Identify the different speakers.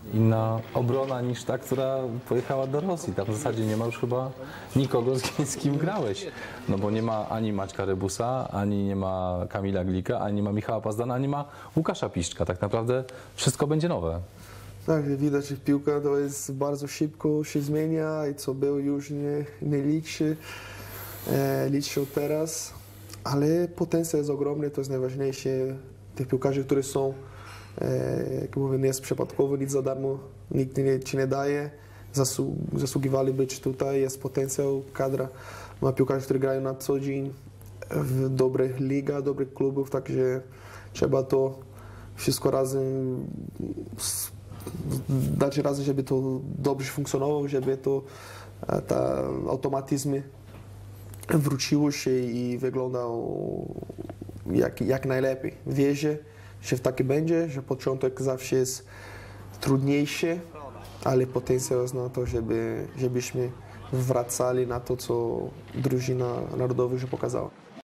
Speaker 1: inna obrona niż ta, która pojechała do Rosji. Tam w zasadzie nie ma już chyba nikogo, z kim grałeś. No bo nie ma ani Maćka Rebusa, ani nie ma Kamila Glika, ani nie ma Michała Pazdana, ani nie ma Łukasza Piszczka. Tak naprawdę wszystko będzie nowe.
Speaker 2: Tak, widać, że piłka to jest bardzo szybko się zmienia i co było już nie liczy teraz, ale potencjał jest ogromny, to jest najważniejsze. Tych piłkarzy, którzy są, jak mówię, nie jest przypadkowo, nic za darmo, nikt ci nie daje, zasługiwali być tutaj, jest potencjał, kadra, ma piłkarzy, którzy grają na co dzień w dobrych ligach, dobrych klubów, także trzeba to wszystko razem dać razem, żeby to dobrze funkcjonowało, żeby to te automatyzmy wróciło się i wyglądał jak najlepiej. Wierzę, że tak będzie, że początek zawsze jest trudniejszy, ale potencjał jest na to, żebyśmy wracali na to, co drużyna narodowa już pokazała.